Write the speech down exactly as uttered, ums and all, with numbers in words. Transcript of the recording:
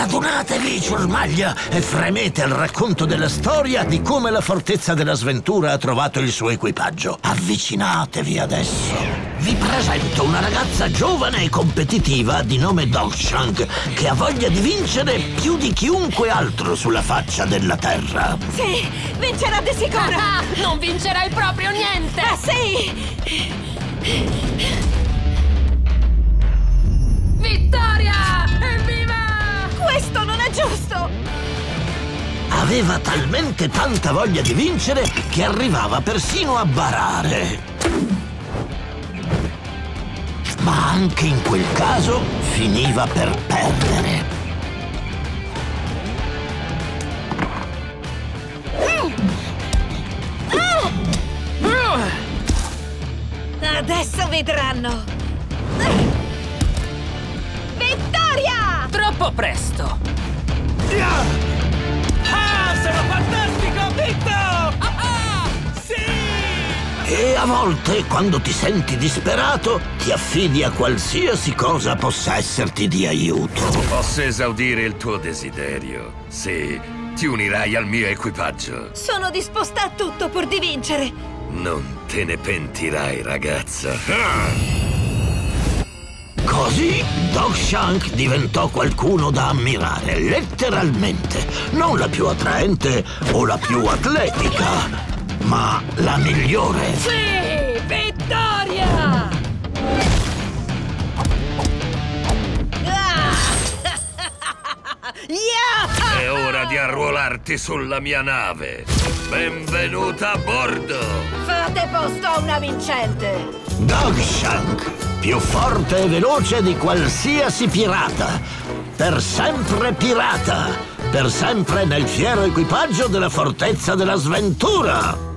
Radunatevi, ciurmaglia, e fremete al racconto della storia di come la Fortezza della Sventura ha trovato il suo equipaggio. Avvicinatevi adesso. Vi presento una ragazza giovane e competitiva di nome Dogshank, che ha voglia di vincere più di chiunque altro sulla faccia della terra. Sì, vincerà di sicuro! Ah, non vincerai proprio niente! Ah, sì! Vittoria! Evviva! Questo non è giusto! Aveva talmente tanta voglia di vincere che arrivava persino a barare. Ma anche in quel caso finiva per perdere. Adesso vedranno! Vittoria! Troppo presto! Ah, sono fantastico! Ho vinto! Ah, ah! Sì! E a volte, quando ti senti disperato, ti affidi a qualsiasi cosa possa esserti di aiuto. Posso esaudire il tuo desiderio? Sì, ti unirai al mio equipaggio. Sono disposta a tutto pur di vincere! Non te ne pentirai, ragazza. Ah! Così Dogshank diventò qualcuno da ammirare, letteralmente. Non la più attraente o la più atletica, ma la migliore. Sì! Vittoria! Yeah! È ora di arruolarti sulla mia nave. Benvenuta a bordo! Fate posto a una vincente! Dogshank, più forte e veloce di qualsiasi pirata. Per sempre pirata. Per sempre nel fiero equipaggio della Fortezza della Sventura.